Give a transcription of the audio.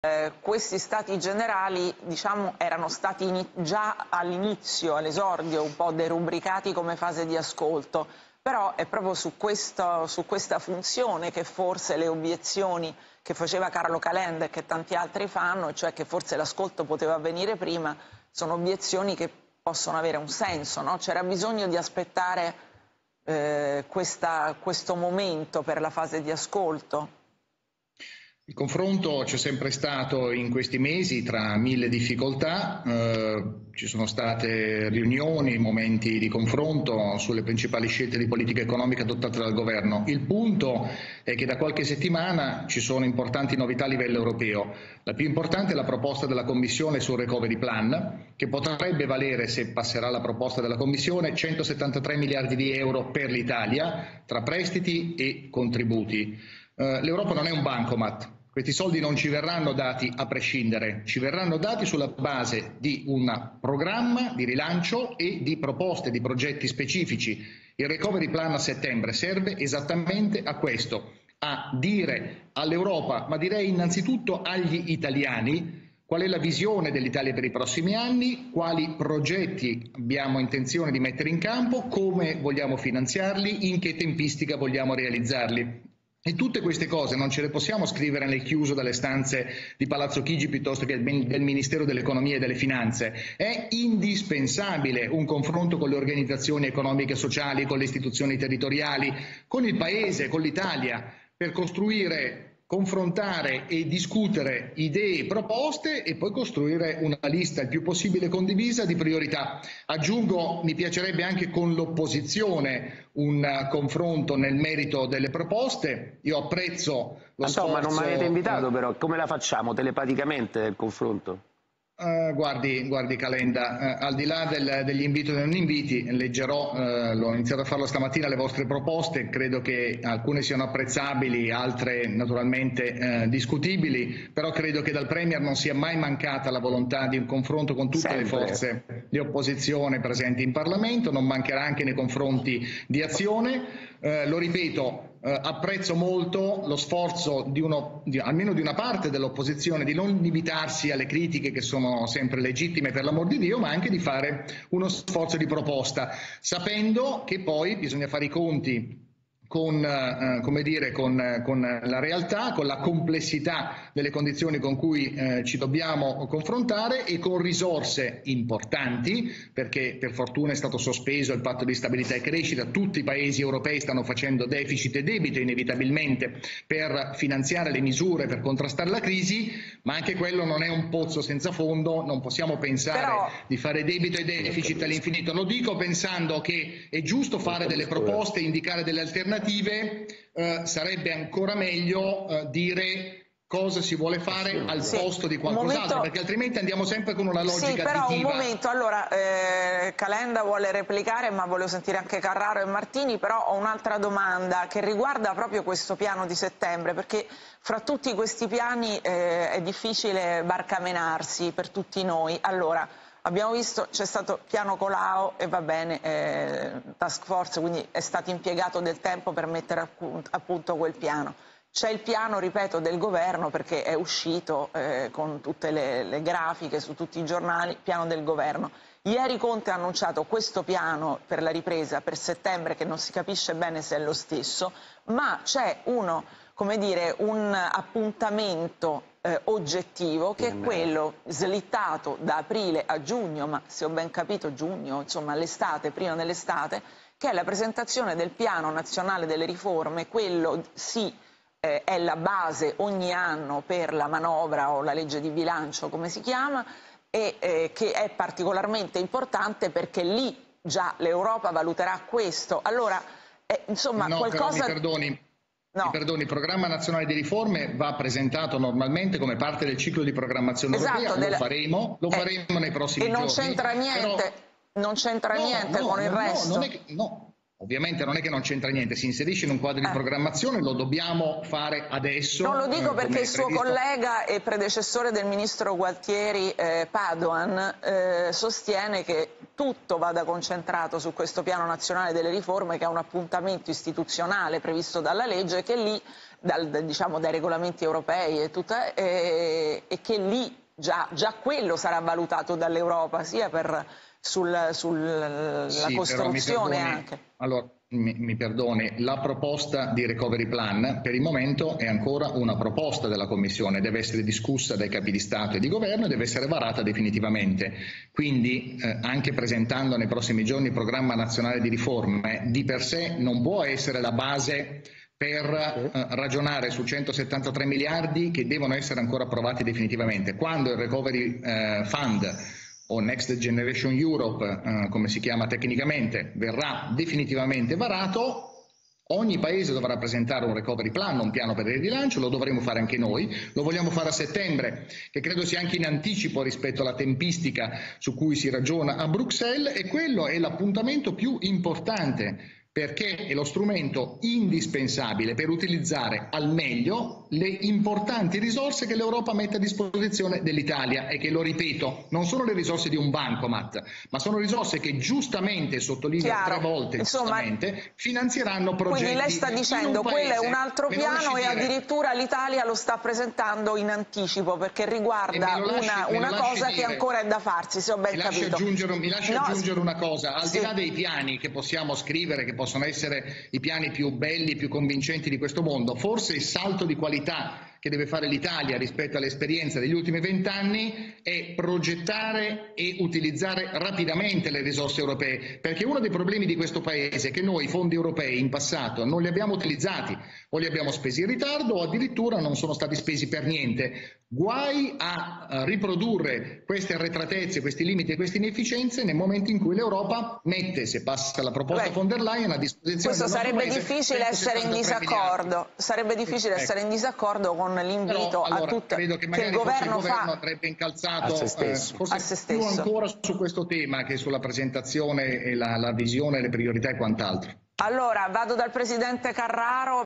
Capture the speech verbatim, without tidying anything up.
Eh, questi stati generali, diciamo, erano stati già all'inizio, all'esordio, un po' derubricati come fase di ascolto, però è proprio su, questo, su questa funzione che forse le obiezioni che faceva Carlo Calenda e che tanti altri fanno, cioè che forse l'ascolto poteva avvenire prima, sono obiezioni che possono avere un senso, no? C'era bisogno di aspettare eh, questa, questo momento per la fase di ascolto. Il confronto c'è sempre stato in questi mesi tra mille difficoltà, eh, ci sono state riunioni, momenti di confronto sulle principali scelte di politica economica adottate dal governo. Il punto è che da qualche settimana ci sono importanti novità a livello europeo. La più importante è la proposta della Commissione sul Recovery Plan, che potrebbe valere, se passerà la proposta della Commissione, centosettantatré miliardi di euro per l'Italia tra prestiti e contributi. Eh, L'Europa non è un bancomat. Questi soldi non ci verranno dati a prescindere, ci verranno dati sulla base di un programma di rilancio e di proposte, di progetti specifici. Il Recovery Plan a settembre serve esattamente a questo, a dire all'Europa, ma direi innanzitutto agli italiani, qual è la visione dell'Italia per i prossimi anni, quali progetti abbiamo intenzione di mettere in campo, come vogliamo finanziarli, in che tempistica vogliamo realizzarli. E tutte queste cose non ce le possiamo scrivere nel chiuso delle stanze di Palazzo Chigi piuttosto che del Ministero dell'Economia e delle Finanze. È indispensabile un confronto con le organizzazioni economiche e sociali, con le istituzioni territoriali, con il Paese, con l'Italia, per costruire, confrontare e discutere idee e proposte e poi costruire una lista il più possibile condivisa di priorità. Aggiungo, mi piacerebbe anche con l'opposizione un confronto nel merito delle proposte. Io apprezzo lo sforzo... Ma non mi avete invitato però, come la facciamo telepaticamente il confronto? Uh, guardi, guardi Calenda, uh, al di là del, degli inviti e non inviti, leggerò, uh, l'ho iniziato a farlo stamattina, le vostre proposte, credo che alcune siano apprezzabili, altre naturalmente uh, discutibili, però credo che dal Premier non sia mai mancata la volontà di un confronto con tutte Sempre. le forze di opposizione presenti in Parlamento, non mancherà anche nei confronti di Azione. Uh, lo ripeto, Uh, apprezzo molto lo sforzo di uno, di, almeno di una parte dell'opposizione, di non limitarsi alle critiche che sono sempre legittime per l'amor di Dio, ma anche di fare uno sforzo di proposta, sapendo che poi bisogna fare i conti con, eh, come dire, con, con la realtà, con la complessità delle condizioni con cui eh, ci dobbiamo confrontare e con risorse importanti, perché per fortuna è stato sospeso il patto di stabilità e crescita, tutti i paesi europei stanno facendo deficit e debito inevitabilmente per finanziare le misure per contrastare la crisi, ma anche quello non è un pozzo senza fondo, non possiamo pensare Però... di fare debito e deficit all'infinito. Lo dico pensando che è giusto fare delle proposte, indicare delle alternative. Eh, sarebbe ancora meglio eh, dire cosa si vuole fare al sì, posto di qualcos'altro, momento... perché altrimenti andiamo sempre con una logica sì, però additiva. Un momento, allora eh, Calenda vuole replicare, ma volevo sentire anche Carraro e Martini, però ho un'altra domanda che riguarda proprio questo piano di settembre, perché fra tutti questi piani eh, è difficile barcamenarsi per tutti noi. Allora, abbiamo visto, c'è stato piano Colao e va bene, eh, task force, quindi è stato impiegato del tempo per mettere a punto, a punto quel piano. C'è il piano, ripeto, del governo perché è uscito eh, con tutte le, le grafiche su tutti i giornali, piano del governo. Ieri Conte ha annunciato questo piano per la ripresa per settembre che non si capisce bene se è lo stesso, ma c'è uno, come dire, un appuntamento Eh, oggettivo che è quello slittato da aprile a giugno, ma se ho ben capito giugno, insomma l'estate, prima dell'estate, che è la presentazione del piano nazionale delle riforme, quello sì eh, è la base ogni anno per la manovra o la legge di bilancio come si chiama e eh, che è particolarmente importante perché lì già l'Europa valuterà questo. Allora, eh, insomma, no, qualcosa... Però mi perdoni. No. Mi perdoni, il programma nazionale di riforme va presentato normalmente come parte del ciclo di programmazione esatto, europea, della... lo faremo, lo eh, faremo nei prossimi giorni. E non giorni. c'entra niente, Però... non c'entra no, niente no, con no, il resto? No, non è che... no. Ovviamente non è che non c'entra niente, si inserisce in un quadro di eh. programmazione, lo dobbiamo fare adesso. Non lo dico eh, perché il suo previsto... collega e predecessore del ministro Gualtieri, eh, Padoan, eh, sostiene che tutto vada concentrato su questo piano nazionale delle riforme, che è un appuntamento istituzionale previsto dalla legge, e che lì, dal, diciamo, dai regolamenti europei e, tutta, e, e che lì già, già quello sarà valutato dall'Europa, sia per sulla sul, sì, costruzione però mi anche. Allora, mi, mi perdoni, la proposta di recovery plan per il momento è ancora una proposta della Commissione, deve essere discussa dai capi di Stato e di Governo e deve essere varata definitivamente. Quindi eh, anche presentando nei prossimi giorni il programma nazionale di riforme, di per sé non può essere la base per eh, ragionare su centosettantatré miliardi che devono essere ancora approvati definitivamente. Quando il recovery eh, fund o Next Generation Europe, eh, come si chiama tecnicamente, verrà definitivamente varato, ogni paese dovrà presentare un recovery plan, un piano per il rilancio, lo dovremo fare anche noi, lo vogliamo fare a settembre, che credo sia anche in anticipo rispetto alla tempistica su cui si ragiona a Bruxelles, e quello è l'appuntamento più importante, perché è lo strumento indispensabile per utilizzare al meglio le importanti risorse che l'Europa mette a disposizione dell'Italia e che, lo ripeto, non sono le risorse di un bancomat, ma sono risorse che giustamente, sottolineo Chiaro. tre volte, Insomma, giustamente, finanzieranno progetti. Quindi lei sta dicendo un quello è un altro piano e dire, addirittura l'Italia lo sta presentando in anticipo, perché riguarda lasci, una, una cosa dire, che ancora è da farsi, se ho ben mi capito. Lasci aggiungere, mi lasci no, aggiungere una cosa, al sì. di là dei piani che possiamo scrivere, che possono essere i piani più belli, più convincenti di questo mondo, forse il salto di qualità che deve fare l'Italia rispetto all'esperienza degli ultimi vent'anni è progettare e utilizzare rapidamente le risorse europee, perché uno dei problemi di questo Paese è che noi i fondi europei in passato non li abbiamo utilizzati, o li abbiamo spesi in ritardo o addirittura non sono stati spesi per niente. Guai a riprodurre queste arretratezze, questi limiti e queste inefficienze nel momento in cui l'Europa mette, se passa la proposta Beh, von der Leyen, a disposizione questo del nostro sarebbe Paese difficile essere in disaccordo, miliardi. sarebbe difficile ecco. essere in disaccordo con l'invito Però, allora, a tutto credo che, che il governo, il governo fa avrebbe incalzato a se stesso. Eh, forse a se più stesso. ancora su questo tema che sulla presentazione e la, la visione, le priorità e quant'altro. Allora vado dal presidente Carraro.